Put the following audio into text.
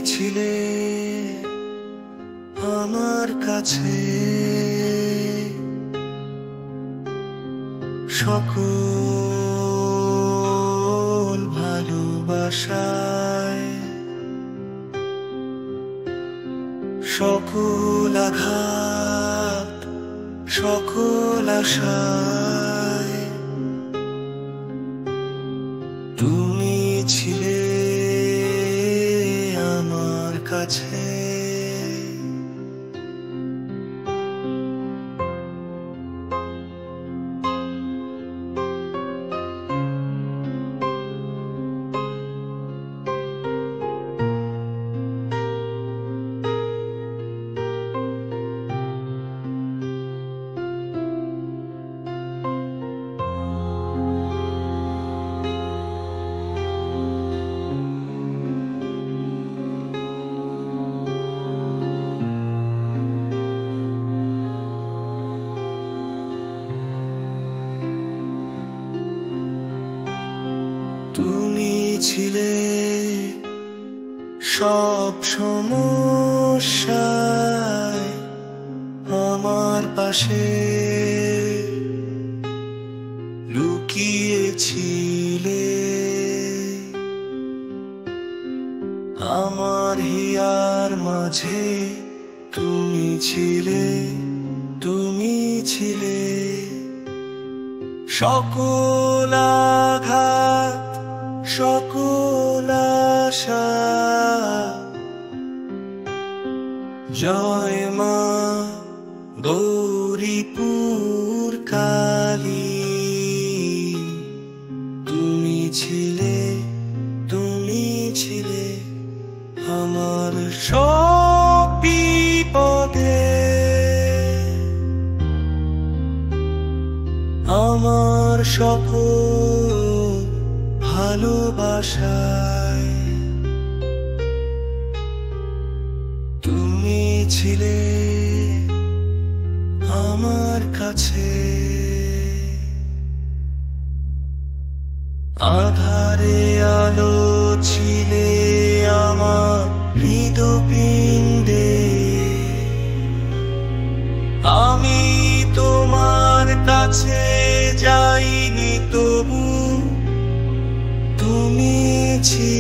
ছিলে আমার কাছে সকল ভালোবাসায়, সকল আঘাত, সকল আশায় তুমি ছিলে আমার কাছে। তুমি ছিলে সব সমস্যায় আমার পাশে, লুকিয়েছিলে আমার হিয়ার মাঝে। তুমি ছিলে, তুমি ছিলে সকল আঘাত, সকল আশা। জয় মা গৌরীপুর কালী, তুমি ছিলে, তুমি ছিলে আমার সব বিপদে, আমার সকল ভালোবাসায় তুমি ছিলে আমার কাছে। আধারে আলো ছিলে আমার হৃদপিণ্ডে, আমি তোমার কাছে যাইনি তবু তুমি ছিলে।